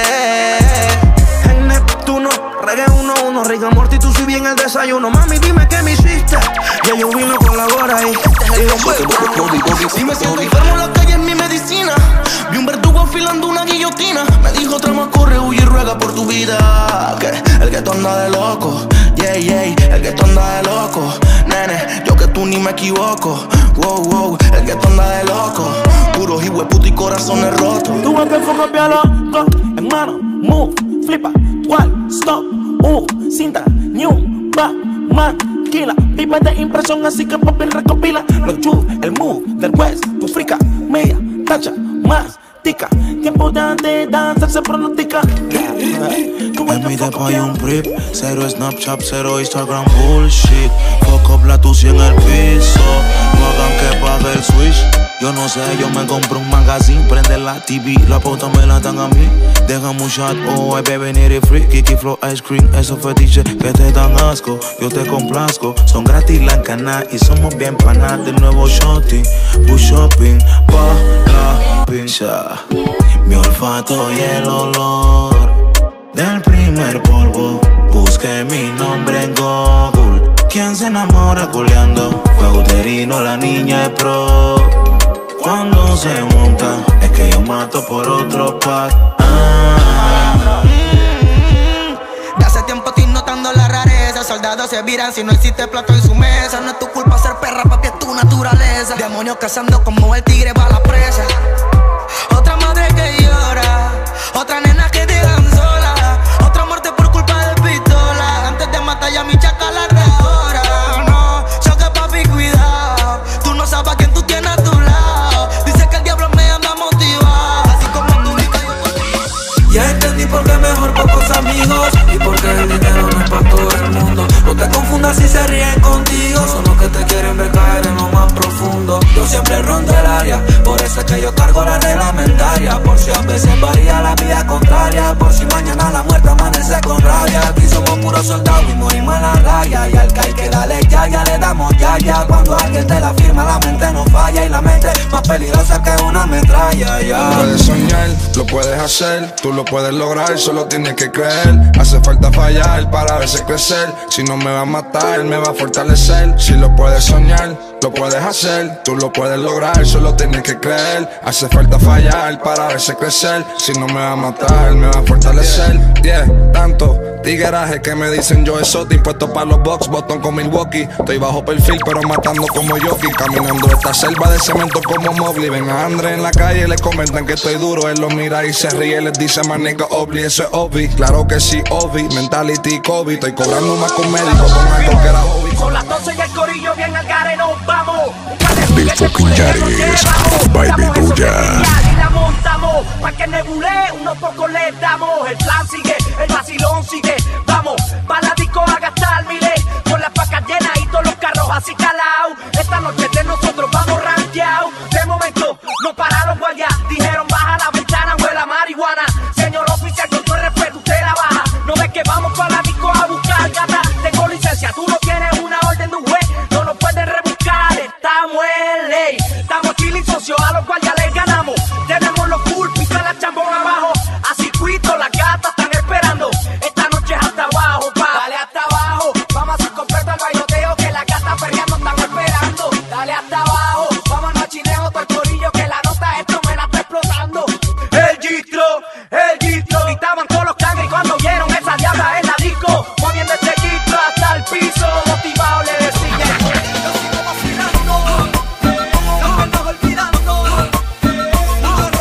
En Neptuno, reggae 1-1, Riga Morty, tú si bien el desayuno. Mami, dime qué me hiciste. Ya yo vino con la gorra y este es el juego. Si me siento enfermo, la calle es mi medicina. Vi un verdugo afilando una guillotina. Me dijo trama, corre, huye y ruega por tu vida. Que el que tú anda de loco, yeah, yeah, el que tú anda de loco. Nene, yo que tú ni me equivoco. Wow, wow, el que tú anda de loco. Puros hijueputa y corazones rotos. Tú ves que el foco es bien loco. Hermano, move, flipa, cual, stop, cinta, new, back, maquila. Vive de impresión, así que papi recopila. Los chus, el move del west, tu frica, media, tacha, más, tica. Tiempo de danza se pronostica. En mi depa hay un prip, cero Snapchat, cero Instagram bullshit. Fuck up la tucia en el piso, no hagan que pague el switch. Yo no sé, yo me compro un magazine, prende la TV, la pauta me la dan a mí. Déjame un shot, oh, hay bebé need free. Kiki Flow Ice Cream, esos fetiches que te dan asco, yo te complazco. Son gratis la cana y somos bien panas. De nuevo shotting, push shopping, pa la pincha. Mi olfato y el olor del primer polvo. Busqué mi nombre en Google. ¿Quién se enamora goleando? Fue uterino, la niña es pro. Cuando se monta, es que yo mato por otro pack. De hace tiempo estoy notando la rareza. Soldados se viran si no existe plato en su mesa. No es tu culpa ser perra, papi, es tu naturaleza. Demonios cazando como el tigre va a la presa. Otra madre que llora, otra nena que dejan sola, otra muerte por culpa de pistola. Antes de matar ya mi chacal ahora. No, choque papi, cuidado. Tú no sabes a quién tú tienes a tu lado. Dice que el diablo me anda motivado. Así como tú y yo. Ya entendí por qué mejor pocos amigos y por qué el dinero no es para todo el mundo. No te confundas si se ríen contigo, son los que te quieren ver caer en lo más profundo. Yo siempre rondo el área, por eso es que yo cargo la reglamentaria. Por si a veces varía la vida contraria, por si mañana la muerte amanece con rabia. Aquí somos puros soldados y morimos en la raya. Y al que hay que darle ya le damos ya. Cuando alguien te la firma la mente no falla. Y la mente más peligrosa que una metralla, ya. Puedes soñar, lo puedes hacer, tú lo puedes lograr, solo tienes que creer. Hace falta fallar para verse crecer. Si no me va a matar, me va a fortalecer. Si lo puedes soñar, lo puedes hacer, tú lo puedes lograr, solo tienes que creer. Hace falta fallar para verse crecer. Si no me va a matar, me va a fortalecer. Tanto tigueraje que me dicen yo exotic, puesto para los box, botón con Milwaukee. Estoy bajo perfil pero matando como Yoki, caminando esta selva de cemento como Mowgli. Ven a Andre en la calle y le comentan que estoy duro. Él lo mira y se ríe, les dice my nigga Obli, eso es obvi. Claro que sí, obvi, mentality Kobe. Estoy cobrando más con médico con algo que era hobby. Son las 12 y el corillo bien al gare, nos vamos. The fucking Yaris, Baby Tuya. Y la montamos, pa' que nebule, unos pocos le damos. El plan sigue, el vacilón sigue. Vamos, pa' la disco a gastar miles. Con las pacas llenas y todos los carros así calados. Esta noche de nosotros vamos rankeados. De momento, no pararon guardias. Dijeron baja la ventana, huele a marihuana. Señor oficial, con todo el respeto, usted la baja. No ves que vamos pa' la disco a buscar gata. Tengo licencia, tú no tienes una orden de un juez. No nos pueden rebuscar, estamos en ley. Estamos chilling, socio, a los guardias les ganamos. Tenemos los cool, pisa la chambón abajo. A circuito, las gatas están esperando. Esta noche es hasta abajo, pa. Dale hasta abajo, vamos a hacer completo el bailoteo. Que las gatas perreando están esperando. Dale hasta abajo, vamos a chineo todo el corillo. Que la nota esto me la está explotando. El gistro, gritaban todos los cangres y cuando vieron esa diabla en la disco. Moviendo este gistro hasta el piso, motivado le decía. Yo sigo vacilando, no me estás olvidando.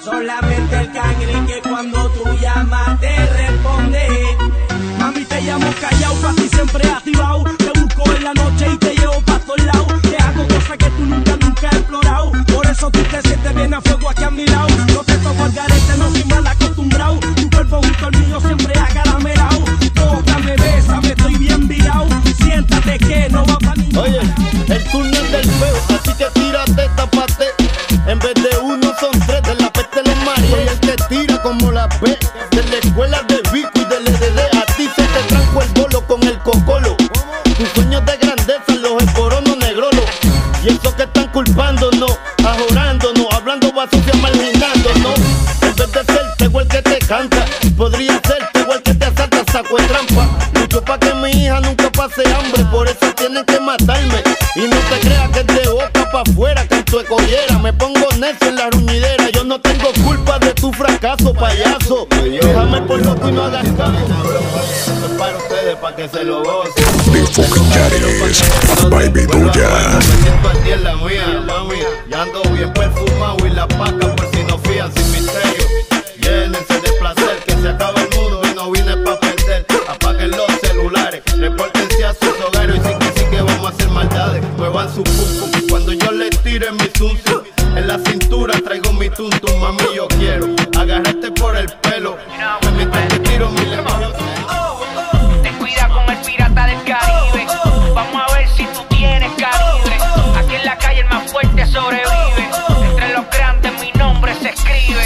Solamente el cangre que cuando tú llamas te responde. Mami, te llamo callao, pa' ti siempre activado. Te busco en la noche y te llevo pa' todos lados. Te hago cosas que tú nunca has explorado. Por eso tú te sientes bien a fuego aquí a mi lado. No te toco al garete, no soy mal acostumbrado. Tu cuerpo junto al mío siempre agaramelao. Tócame, bésame, estoy bien virado. Siéntate que no va pa' ni. Oye, el túnel del feo, así que tírate, tapate. En vez de uno son tres, de la peste los mareos. Soy el que tira como la P, de la escuela de Vico y del LD. A ti se te tranco el bolo con el cocolo. Tus sueños de grandeza los escoronos negrolo. Y eso que están culpándonos, ajorándonos, hablando basura, marginándonos. En vez de ser igual que te canta, podría ser igual que te asalta, saco de trampa. Lucho pa' que mi hija nunca pase hambre, por eso tienen que matarme. Y no te creas que es de boca pa' afuera, canto de collera. Me pongo necio en la ruñidera, yo no tengo culpa de tu fracaso, payaso. Déjame por loco y no hagas caso. Es para ustedes, pa' que se lo gocen. The fucking Yaris, Baby Doja. Me siento aquí en la mía, mami. Ya ando bien perfumado y la paca por si no fían sin misterio. Llénense de placer, que se acaba el mundo y no vine pa' perder. Apaguen los celulares, repórtense a sus hogares y sí que vamos a hacer maldades. Muevan su pum pum cuando yo les tire mi zum zum. En la cintura traigo mi tum tum, mami, yo quiero agarrarte por el pelo. Mientras te tiro mi lengua. Ten cuidado con el pirata del Caribe. Vamos a ver si tú tienes calibre. Aquí en la calle el más fuerte sobrevive. Entre los grandes mi nombre se escribe.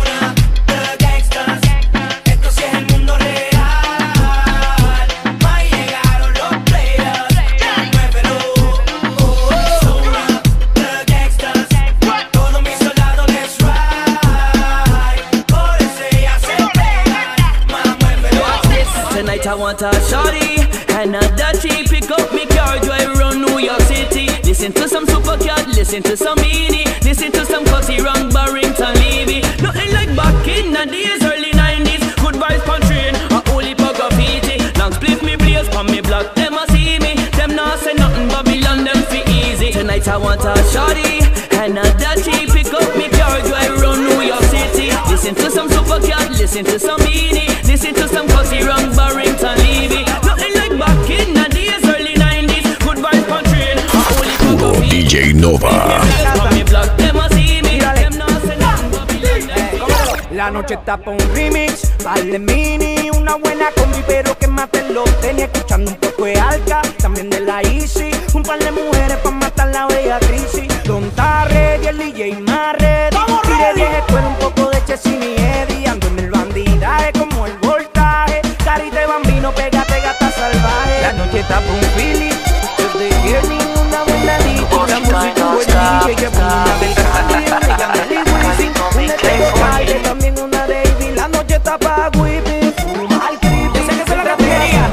I want a shorty and a dirty. Pick up me car, drive around New York City. Listen to some Supercat, listen to some Beanie, listen to some Cutty, Wrong, Barrington, Levy. Nothing like back in the days, early 90s. Good vibes on train, a holy pug of graffiti. Long split me blaze on me block, them a see me. Them not say nothing, Babylon, them fi easy. Tonight I want a shorty and a dirty. Pick up me car, drive around New York City. Listen to some Supercat, listen to some Beanie, listen to some Cutty, Wrong, Barrington, Levy. Nothing like back in the days, early 90s. Good vibes on train, a holy pug of graffiti. DJ Nova. On me block, them a see me. Them not say nothing, Babylon. La noche está pa' un remix, vale mini, una buena combi pero que maten los tenis. Escuchando un poco de Alca, también de la Easy. Un par de mujeres pa' matar la bella crisis. Don Tarred y el DJ más ready. Tire 10 escuela, un poco de Chesini y Eddie. Ando en el bandidaje como el voltaje. Carita de bambino, pégate gata salvaje. La noche está pa' un feeling, desde Gierning, una buena lista. La música un buen DJ que pone una del radio. Le llama el Wisin, un estilo calle, también una Davey. La noche está pa' whipping, fuma al creepy. Yo sé que se la rapería.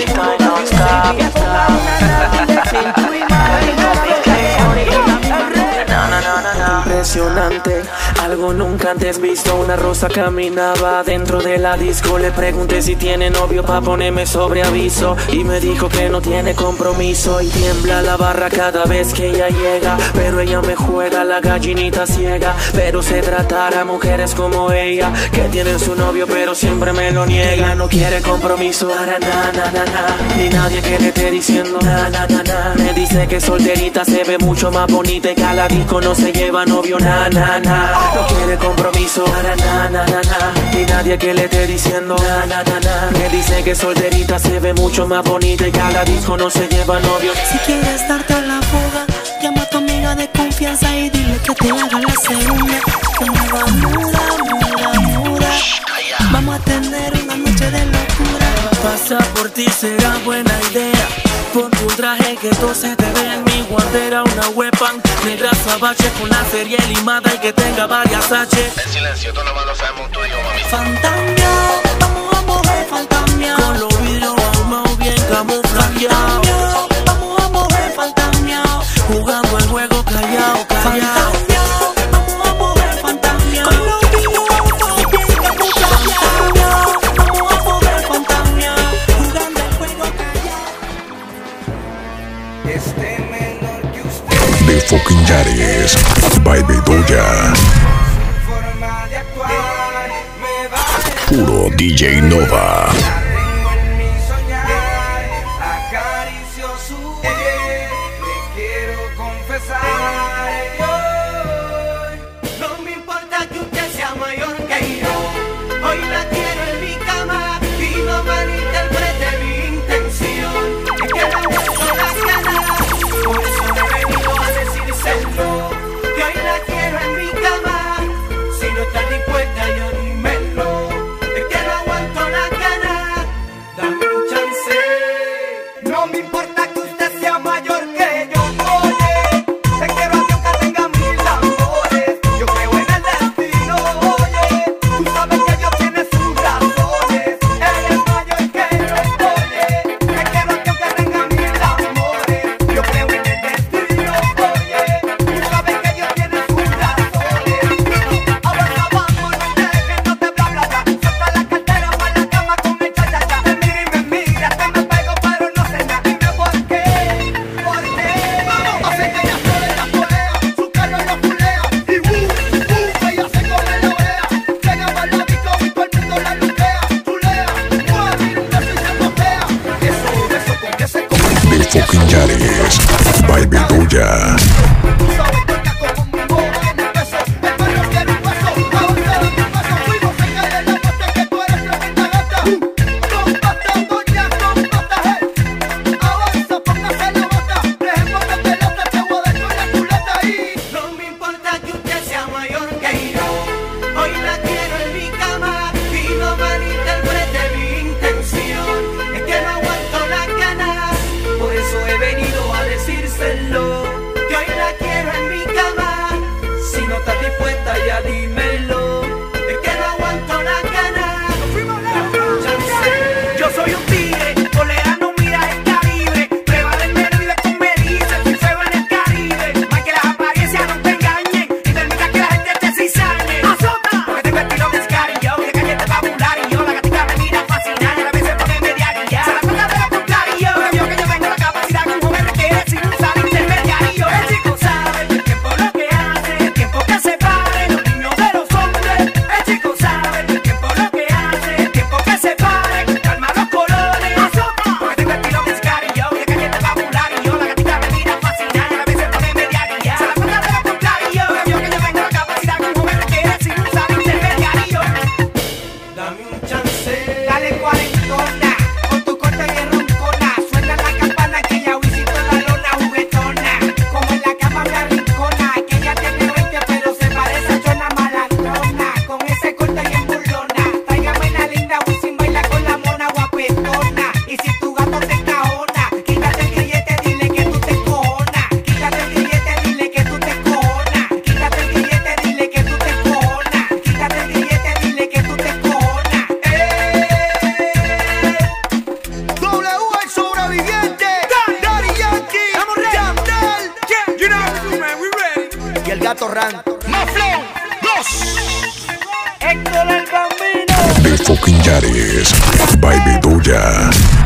Impresionante, algo nunca antes visto. Una rosa caminaba dentro de la disco. Le pregunté si tiene novio pa' ponerme sobre aviso y me dijo que no tiene compromiso. Y tiembla la barra cada vez que ella llega, pero ella me juega la gallinita ciega. Pero se tratará mujeres como ella, que tienen su novio pero siempre me lo niega. No quiere compromiso, na, na, na, na, na. Ni nadie que le esté diciendo na, na, na, na. Me dice que solterita se ve mucho más bonita y que a la disco no se lleva novio, na, na, na. No quiere compromiso, na, na, na, na, na. Ni nadie que le esté diciendo na, na, na, na. Me dice que solterita se ve mucho más bonita y que a la disco no se lleva novio. Si quieres darte la fuga, llama a tu amiga de confianza y dile que te haga la segunda. Que me va muda. Vamos a tener una noche de locura. Pasar por ti será buena idea. Ponte un traje que todo se te vea en mi guantera. Una weapon negra sabache con la serie limada y que tenga varias H. En silencio, tú nomás lo sabemos tú y yo, mami. Fantamia, vamos a mover fantamia. Con los vidrios ahumados bien camuflajeados. Vamos a mover fantamia. Jugando el juego callado, callado. Vamos a mover fantamia. Con los vidrios ahumados bien camuflajeados. Vamos a mover fantamia. Jugando el juego callado. Este menor que usted. The fucking Yaris, Baby Doja. Forma de Puro DJ Nova. Acaricio su piel, le quiero confesar hoy. No me importa que usted sea mayor que yo, hoy la quiero en mi cama y no malinterprete mi intención. Es que la beso las ganas, por eso me he venido a decírselo, que hoy la quiero en mi cama. Si no estás dispuesta ya dímelo, es que no aguanto las ganas. Dame un chance. No me importa que usted sea mayor que yo, oye. Te quiero a Dios que tenga mil amores. Yo creo en el destino, oye. Tú sabes que Dios tiene sus razones. Él es mayor que yo, oye. Te quiero a Dios que tenga mil amores. Yo creo en el destino, oye. Tú sabes que Dios tiene sus razones. Ahora vamos, no dejes, no te bla bla bla. Suelta la cartera para la cama con el cha-cha-cha. Me mira y me mira, te me pego pero no sé nada. Dime por qué, por qué. Hace que ella solea, su carro lo fulea. Y ella se come la orea. Llega para la disco y todo el mundo la luquea. Chulea, mueve un beso y se botea. Eso con que se come. The Fucking Yaris. Baby Doja. Tú sabes que acá como mi boba en el beso. El perro quiere un beso, avanza de mi paso. Fuimos a caer en la parte que tú eres tremenda gata. Compata, doña, compata, hey. Avanza, póngase la bata. Dejemos de pelota, te voy a dejar la culata ahí. No me importa que usted sea mayor que yo, hoy la quiero en mi cama y no malinterprete mi intención. Es que no aguanto las ganas, por eso he venido a decírselo, que hoy la quiero en mi cama. Si no estás dispuesta ya dímelo, es que no aguanto las ganas. Yo soy un tigre, tolerando mira el calibre. Prueba del menú y después me dice si fuego en el Caribe. Más que las apariencias no te engañen y permita que la gente te cizañe. ¡Azota! Porque tengo estilo de Scary yo, de calle te popular y yo. La gatita me mira fascinada y a veces pone media guía. Se la cuenta de lo contrario, porque vio que yo tengo la capacidad que un joven requiere sin usar intermediario. El chico sabe el tiempo lo que hace, el tiempo que separe los niños de los hombres. El chico sabe el tiempo lo que hace, el tiempo que separe, calma los colores. ¡Azota! Porque tengo estilo de Scary yo, de calle te popular y yo. La gatita me mira fascinada y a veces pone media guía. Se la cuenta de lo contrario, porque vio que yo tengo la capacidad que un joven requiere sin usar intermediario. Dame un chance. Dale cuarentona, con tu corte bien roncona. Suena la campana que ya visito la lona juguetona. Como en la cama me arrincona, que ella tiene 20 pero se parece a Chona Malandrona. Con ese corte bien burlona, tráigame la linda Wisin, baila con la mona guapetona. Y si tu gato te encajona, quítate el grillete, dile que tú te cojonas. Quítate el grillete, dile que tú te cojonas. Quítate el grillete, dile que tú te cojonas. Quítate el grillete, dile que tú te cojonas. W el sobreviviente, Daddy Yankee, Yandel, you know what to do, man, we ready. Y el gato Ran. Maflon, dos. Héctor el Bambino. The Fucking Yaris. Baby Doja.